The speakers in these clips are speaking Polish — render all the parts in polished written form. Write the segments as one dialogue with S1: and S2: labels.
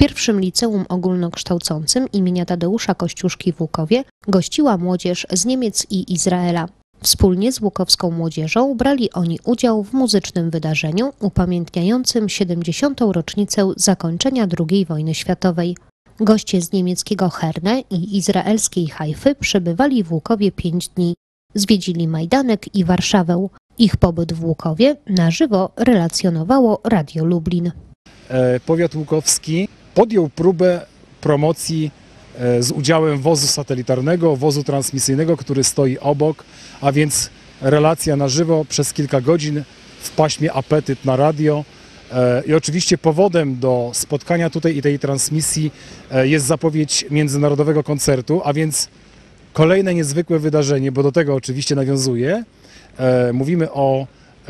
S1: pierwszym liceum ogólnokształcącym imienia Tadeusza Kościuszki w Łukowie gościła młodzież z Niemiec i Izraela. Wspólnie z łukowską młodzieżą brali oni udział w muzycznym wydarzeniu upamiętniającym 70. rocznicę zakończenia II wojny światowej. Goście z niemieckiego Herne i izraelskiej Hajfy przebywali w Łukowie 5 dni. Zwiedzili Majdanek i Warszawę. Ich pobyt w Łukowie na żywo relacjonowało Radio Lublin.
S2: Powiat łukowski podjął próbę promocji z udziałem wozu satelitarnego, wozu transmisyjnego, który stoi obok, a więc relacja na żywo przez kilka godzin w paśmie Apetyt na radio. I oczywiście powodem do spotkania tutaj i tej transmisji jest zapowiedź międzynarodowego koncertu, a więc kolejne niezwykłe wydarzenie, bo do tego oczywiście nawiązuje. Mówimy o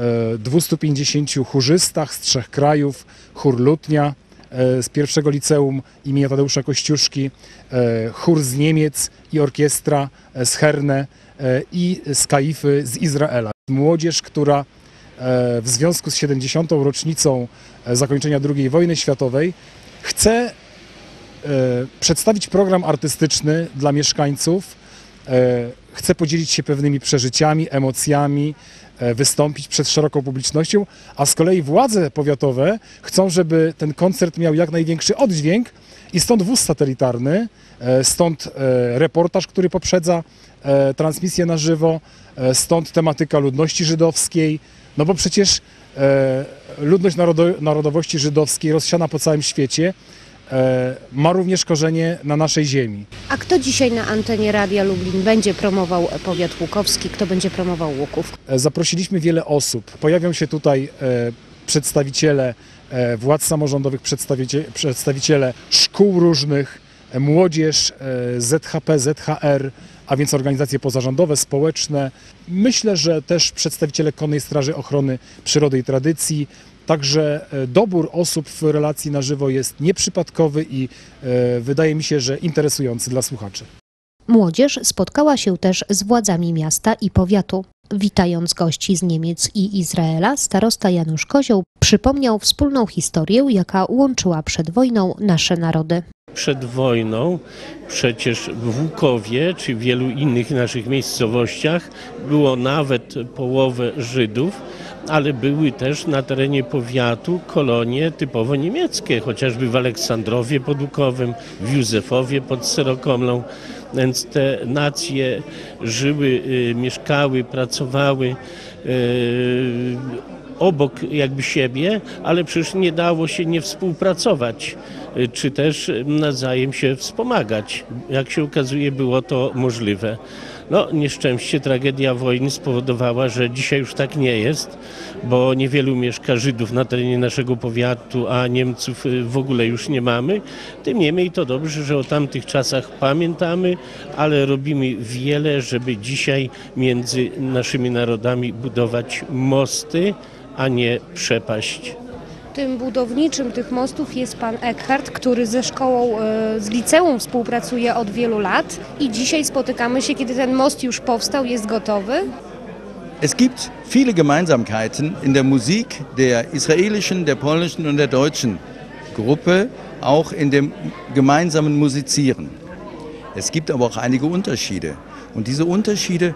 S2: 250 chórzystach z 3 krajów, chór Lutnia z pierwszego liceum imienia Tadeusza Kościuszki, chór z Niemiec i orkiestra z Herne i z Kaify z Izraela. Młodzież, która w związku z 70. rocznicą zakończenia II wojny światowej chce przedstawić program artystyczny dla mieszkańców, chce podzielić się pewnymi przeżyciami, emocjami, wystąpić przed szeroką publicznością, a z kolei władze powiatowe chcą, żeby ten koncert miał jak największy oddźwięk i stąd wóz satelitarny, stąd reportaż, który poprzedza transmisję na żywo, stąd tematyka ludności żydowskiej, no bo przecież ludność narodowości żydowskiej rozsiana po całym świecie ma również korzenie na naszej ziemi.
S1: A kto dzisiaj na antenie Radia Lublin będzie promował powiat łukowski? Kto będzie promował Łuków?
S2: Zaprosiliśmy wiele osób. Pojawią się tutaj przedstawiciele władz samorządowych, przedstawiciele szkół różnych, młodzież, ZHP, ZHR, a więc organizacje pozarządowe, społeczne. Myślę, że też przedstawiciele Konnej Straży Ochrony Przyrody i Tradycji. Także dobór osób w relacji na żywo jest nieprzypadkowy i wydaje mi się, że interesujący dla słuchaczy.
S1: Młodzież spotkała się też z władzami miasta i powiatu. Witając gości z Niemiec i Izraela, starosta Janusz Kozioł przypomniał wspólną historię, jaka łączyła przed wojną nasze narody.
S3: Przed wojną przecież w Łukowie czy w wielu innych naszych miejscowościach było nawet połowę Żydów, ale były też na terenie powiatu kolonie typowo niemieckie, chociażby w Aleksandrowie pod Łukowem, w Józefowie pod Serokomlą. Więc te nacje żyły, mieszkały, pracowały obok jakby siebie, ale przecież nie dało się nie współpracować, czy też nawzajem się wspomagać. Jak się okazuje, było to możliwe. No, nieszczęście, tragedia wojny spowodowała, że dzisiaj już tak nie jest, bo niewielu mieszka Żydów na terenie naszego powiatu, a Niemców w ogóle już nie mamy. Tym niemniej to dobrze, że o tamtych czasach pamiętamy, ale robimy wiele, żeby dzisiaj między naszymi narodami budować mosty, a nie przepaść.
S1: Tym budowniczym tych mostów jest pan Eckhart, który ze szkołą, z liceum współpracuje od wielu lat i dzisiaj spotykamy się, kiedy ten most już powstał, jest gotowy.
S4: Es gibt viele Gemeinsamkeiten in der Musik der israelischen, der polnischen und der deutschen Gruppe, auch in dem gemeinsamen Musizieren. Es gibt aber auch einige Unterschiede und diese Unterschiede,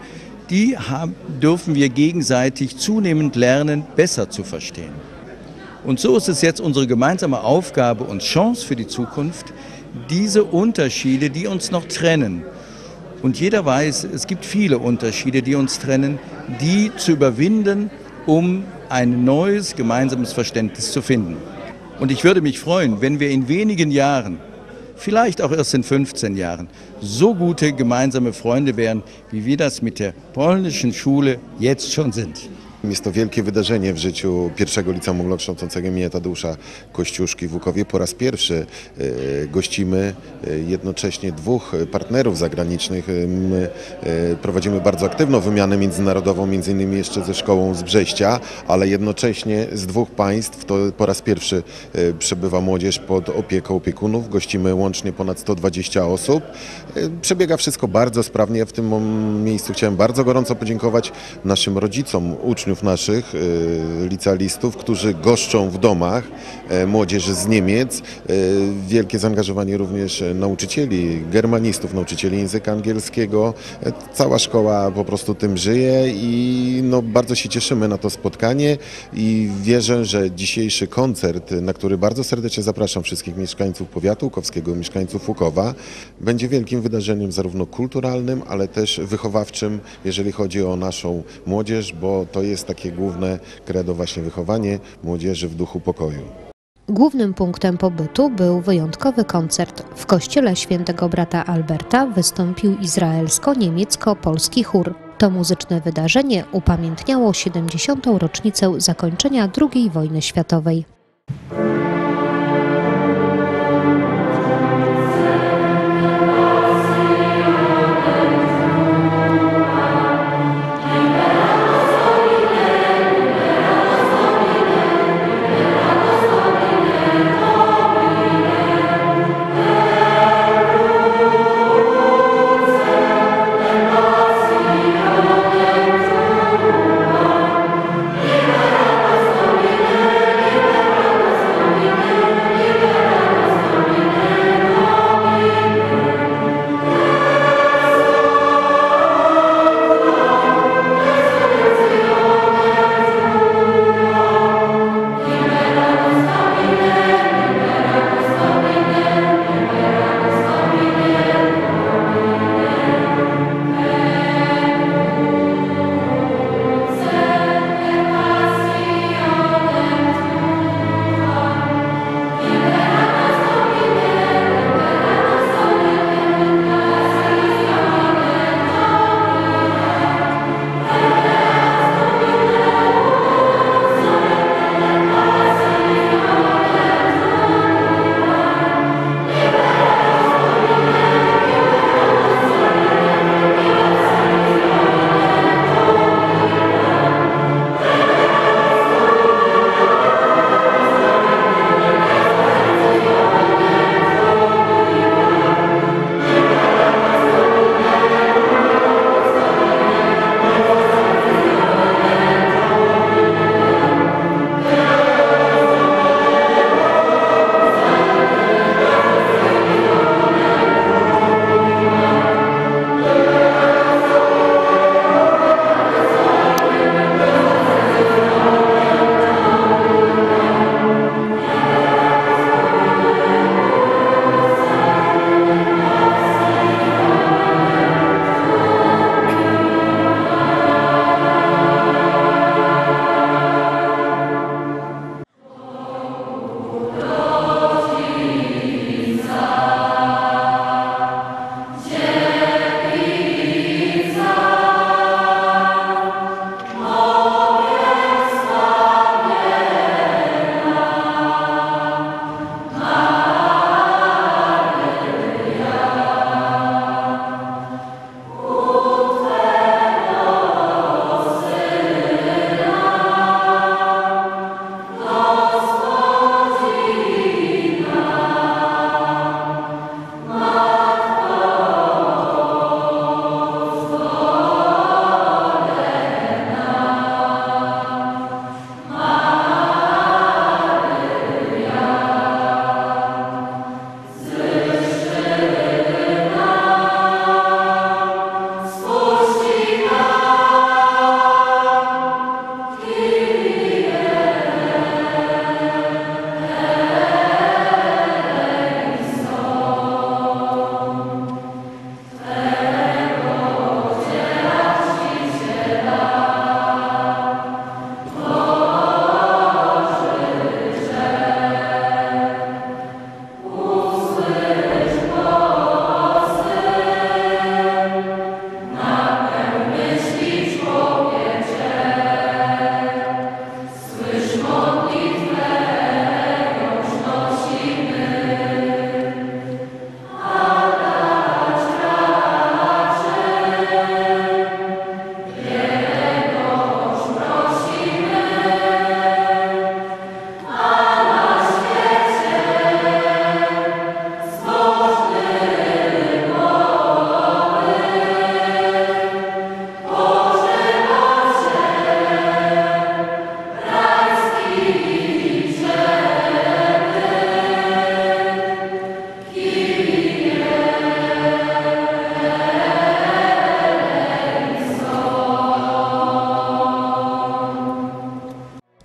S4: dürfen wir gegenseitig zunehmend lernen, besser zu verstehen. Und so ist es jetzt unsere gemeinsame Aufgabe und Chance für die Zukunft, diese Unterschiede, die uns noch trennen, und jeder weiß, es gibt viele Unterschiede, die uns trennen, die zu überwinden, um ein neues gemeinsames Verständnis zu finden. Und ich würde mich freuen, wenn wir in wenigen Jahren, vielleicht auch erst in 15 Jahren, so gute gemeinsame Freunde wären, wie wir das mit der polnischen Schule jetzt schon sind.
S5: Jest to wielkie wydarzenie w życiu pierwszego liceum ogólnokształcącego imienia Tadeusza Kościuszki w Łukowie. Po raz pierwszy gościmy jednocześnie 2 partnerów zagranicznych. My prowadzimy bardzo aktywną wymianę międzynarodową, między innymi jeszcze ze szkołą z Brześcia, ale jednocześnie z 2 państw to po raz pierwszy przebywa młodzież pod opieką opiekunów. Gościmy łącznie ponad 120 osób. Przebiega wszystko bardzo sprawnie. Ja w tym miejscu chciałem bardzo gorąco podziękować naszym rodzicom, uczniów uczniów naszych, licealistów, którzy goszczą w domach młodzież z Niemiec. Wielkie zaangażowanie również nauczycieli, germanistów, nauczycieli języka angielskiego. Cała szkoła po prostu tym żyje i no, bardzo się cieszymy na to spotkanie i wierzę, że dzisiejszy koncert, na który bardzo serdecznie zapraszam wszystkich mieszkańców powiatu łukowskiego, mieszkańców Łukowa, będzie wielkim wydarzeniem zarówno kulturalnym, ale też wychowawczym, jeżeli chodzi o naszą młodzież, bo to jest takie główne credo, właśnie wychowanie młodzieży w duchu pokoju.
S1: Głównym punktem pobytu był wyjątkowy koncert. W kościele świętego brata Alberta wystąpił izraelsko-niemiecko-polski chór. To muzyczne wydarzenie upamiętniało 70. rocznicę zakończenia II wojny światowej.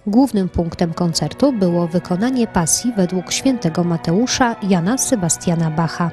S1: Głównym punktem koncertu było wykonanie pasji według świętego Mateusza Jana Sebastiana Bacha.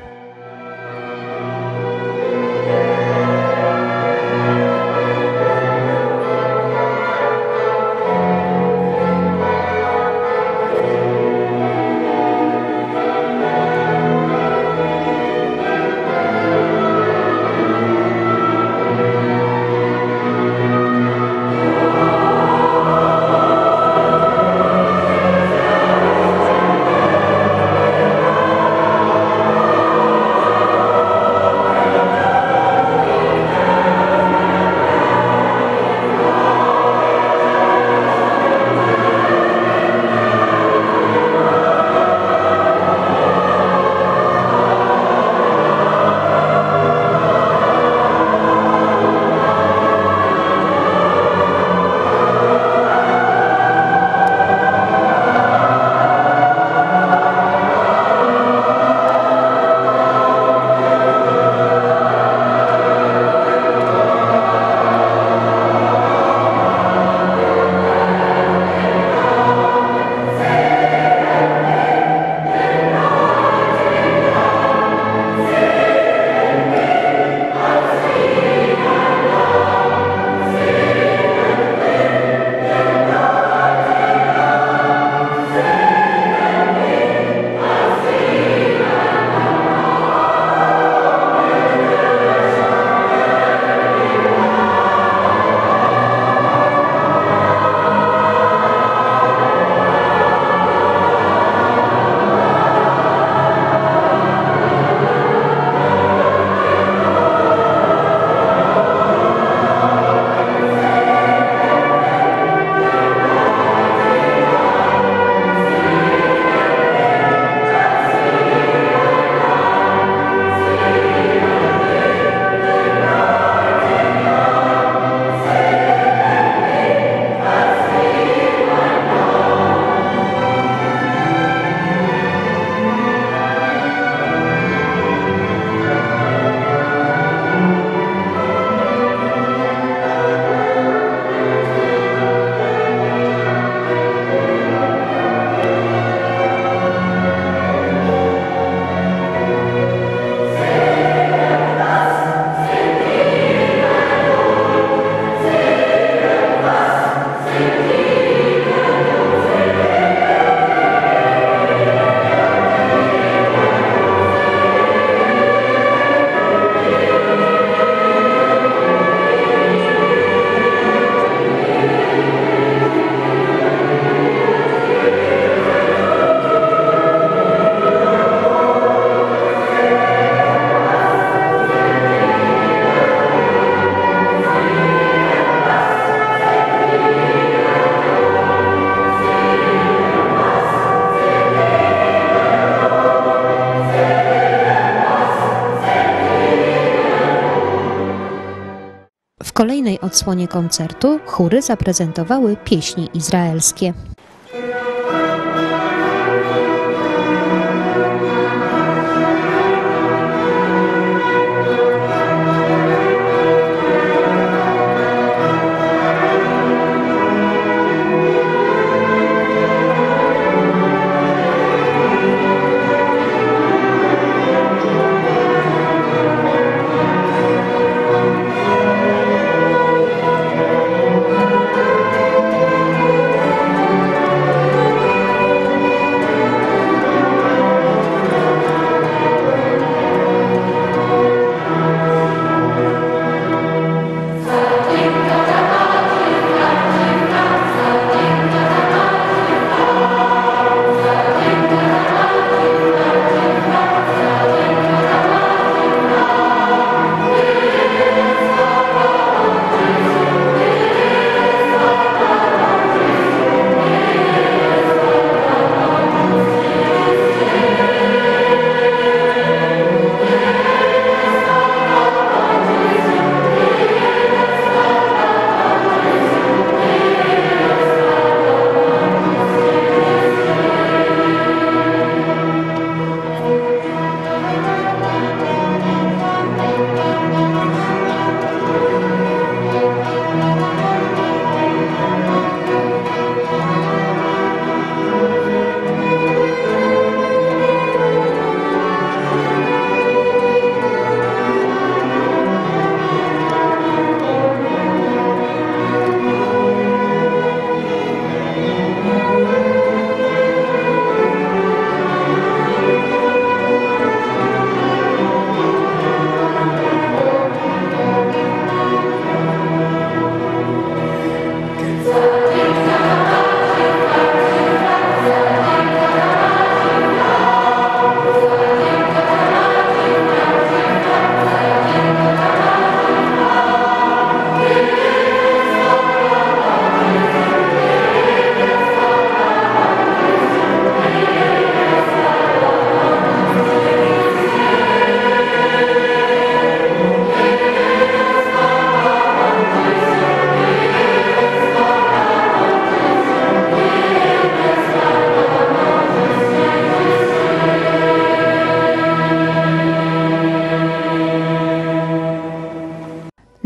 S1: W kolejnej odsłonie koncertu chóry zaprezentowały pieśni izraelskie.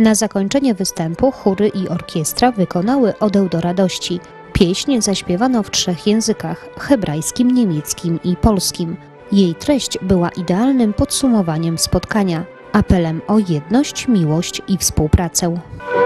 S1: Na zakończenie występu chóry i orkiestra wykonały Odę do radości. Pieśń zaśpiewano w 3 językach: hebrajskim, niemieckim i polskim. Jej treść była idealnym podsumowaniem spotkania, apelem o jedność, miłość i współpracę.